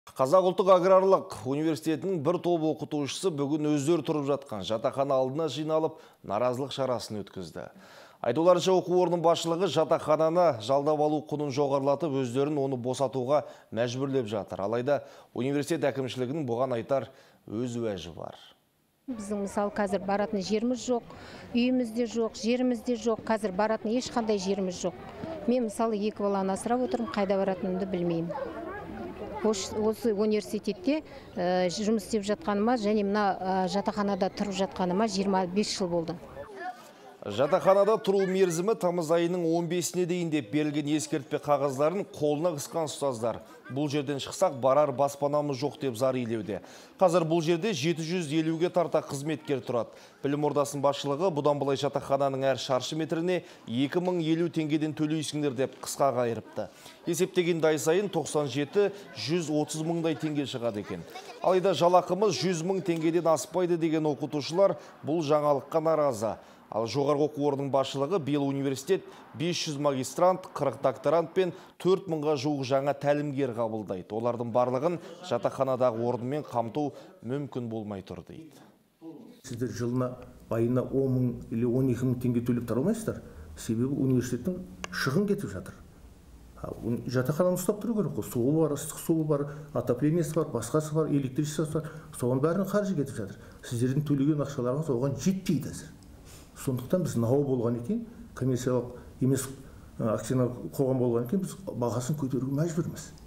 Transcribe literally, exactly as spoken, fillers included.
Қазақ ұлттық аграрлық университетінің бір топ оқытушысы бүгін өздері тұрып жатқан жатақхана алдына жиналып, наразылық шарасын өткізді. Айтуларынша, оқу орнының басшылығы жатақхананы жалдап алу құнын жоғарылатып, өздерін оны босатуға мәжбүрлеп жатыр. Алайда университет әкімшілігінің бұған айтар өз уәжі бар. Біздің мысалы қазір баратын жеріміз жоқ, үйімізде жоқ, жерімізде жоқ, қазір баратын ешқандай жеріміз жоқ. Мен мысалы екі баланы асырап отырмын, қайда баратынымды білмеймін. Осы университетте жұмыс істеп жатқаныма және мына жатақханада тұрып жатқаныма жиырма бес жыл болды. Жатақханада тұру мерзімі тамыз айының он бесіне дейін деп берілген ескертпе қағаздарын қолына қысқан ұстаздар. Бұл жерден шықсақ барар баспанамыз жоқ деп зар илеуде. Қазір бұл жерде жеті жүз елуге тарта қызметкер тұрады. Білім ордасының басшылығы бұдан былай жатақхананың әр шаршы метріне екі мың елу теңгеден төлейсіңдер деп қысқа қайырыпты. Есептеген ай сайын тоқсан жеті жүз отыз мыңдай теңге шығады екен. Алайда жалақымыз жүз мың теңгеден аспайды деген оқытушылар бұл жаңалыққа наразы. Ал жоғарғы оқу орнының басшылығы биыл университет бес жүз магистрант, қырық докторант пен төрт мыңға жуық жаңа тәлімгер қабылдайды. Олардың барлығын жатақханадағы орынмен қамту мүмкін болмай тұр дейді. Сіздер жылына айына он мың или он екі мың теңге төлеп тұра алмайсыздар. Себебі университеттің шығын кетіп жатыр. Жатақхананы ұстап тұру керек. Суы бар, ыстық суы бар, отоплениясы бар, басқасы бар, электричествосы бар. Соған бәрін қаржы кетіп жатыр. Сіздердің төлеген ақшаларыңыз оған жетпейді әзір. Сондықтан біз нау болған екен, коммерциялық емес акционерлік қоғам болған екен, біз бағасын көтеруге мәжбүрміз.